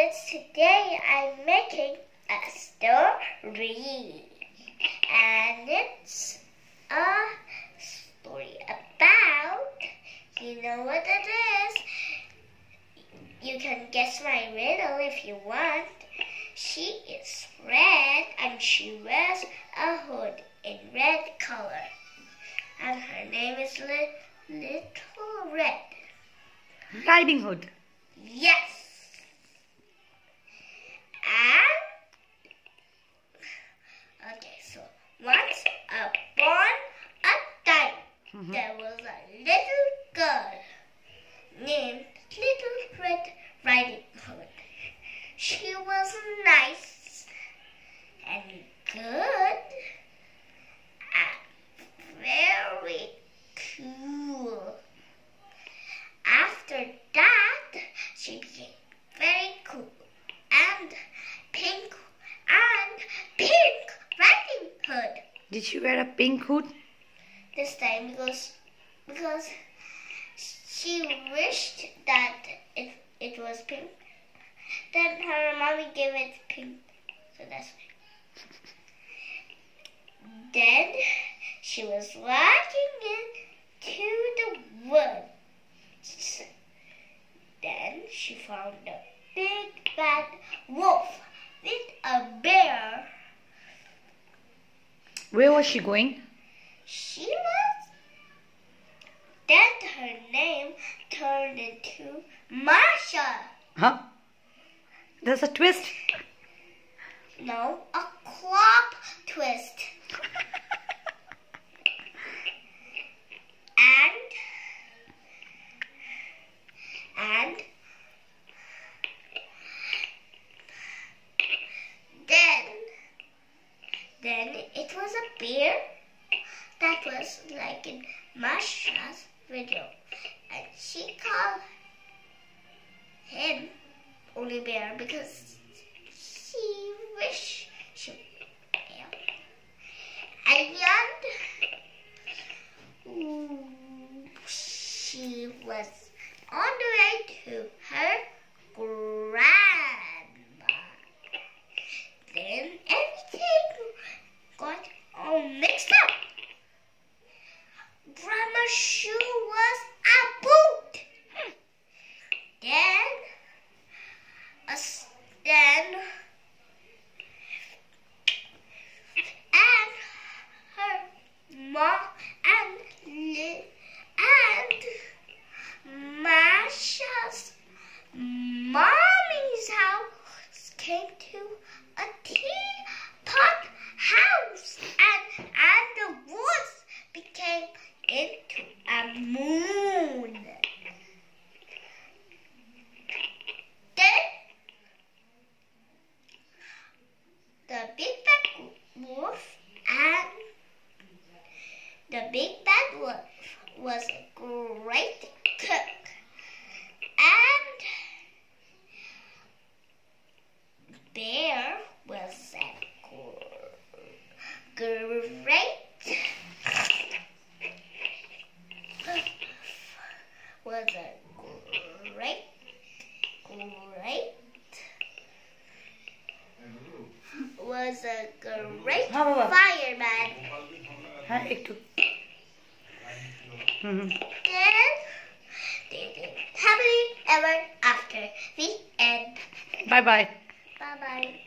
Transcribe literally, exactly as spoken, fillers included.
kids, today I'm making a story, and it's a story about, you know what it is? You can guess my riddle if you want. She is red and she wears a hood in red color, and her name is Li Little Red Riding Hood. Yes. And okay, so once upon a time, mm-hmm. there was a little girl named Little Red Riding Hood. She was nice and good and very cool. After that, she became very cool and pink and pink riding hood. Did she wear a pink hood? This time because because she wished that it it was pink. Then her mommy gave it pink, so that's why. Then she was walking into the woods. Then she found a big bad wolf with a bear. Where was she going? She was. Then her name turned into Marsha. Huh? There's a twist. No, a clop twist. and and then then it was a bear that was like in Marsha's video, and she called him only bear because she wished she would be bear. And she was on the way to her grandma. Then everything got all mixed up. Grandma's shoe was a boot. Then a then and her mom and and Marsha's mommy's house came to a teapot house, and and the woods became into a moon. The big bad wolf and the big bad wolf was a great cook, and bear was a great was a great great was a great fireman. Mm-hmm. Then they lived happily ever after. The end. Bye bye. Bye bye.